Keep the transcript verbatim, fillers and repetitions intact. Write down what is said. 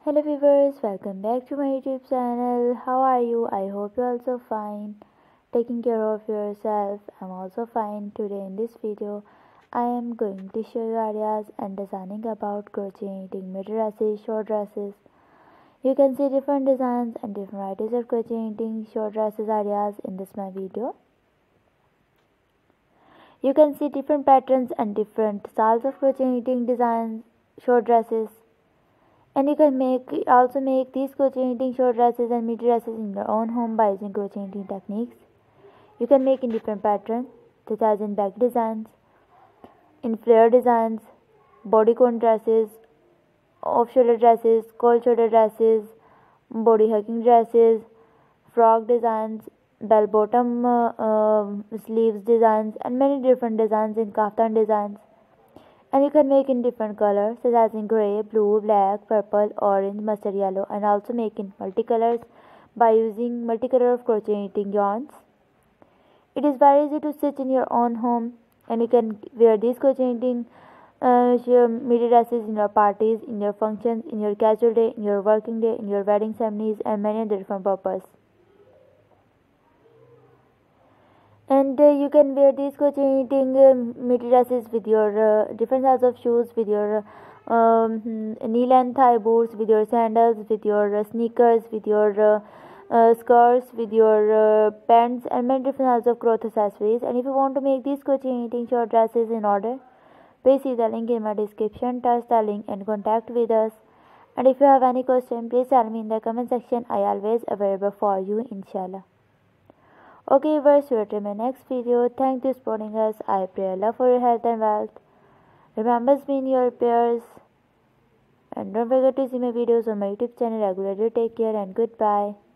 Hello viewers, welcome back to my YouTube channel. How are you? I hope you're also fine. Taking care of yourself. I'm also fine. Today in this video, I am going to show you ideas and designing about crocheting mid dresses, short dresses. You can see different designs and different varieties of crocheting short dresses ideas in this my video. You can see different patterns and different styles of crocheting designs, short dresses. And you can make also make these crocheting short dresses and midi dresses in your own home by using crocheting techniques. You can make in different patterns, such as in back designs, in flare designs, bodycon dresses, off-shoulder dresses, cold shoulder dresses, body hugging dresses, frog designs, bell bottom uh, uh, sleeves designs, and many different designs in kaftan designs. And you can make in different colors, such as in grey, blue, black, purple, orange, mustard yellow, and also make in multicolors by using multicolor of crocheting yarns. It is very easy to stitch in your own home, and you can wear these crocheting uh, midi dresses in your parties, in your functions, in your casual day, in your working day, in your wedding ceremonies, and many other different purposes. And uh, you can wear these crocheting uh, midi dresses with your uh, different sizes of shoes, with your uh, um, knee-length high boots, with your sandals, with your uh, sneakers, with your uh, uh, skirts, with your uh, pants, and many different sizes of cloth accessories. And if you want to make these crocheting short dresses in order, please see the link in my description, touch the link and contact with us. And if you have any question, please tell me in the comment section. I always available for you, inshallah. Okay viewers, we'll in my next video. Thank you for supporting us. I pray Allah for your health and wealth. Remember me in your prayers. And don't forget to see my videos on my YouTube channel regularly. Take care and goodbye.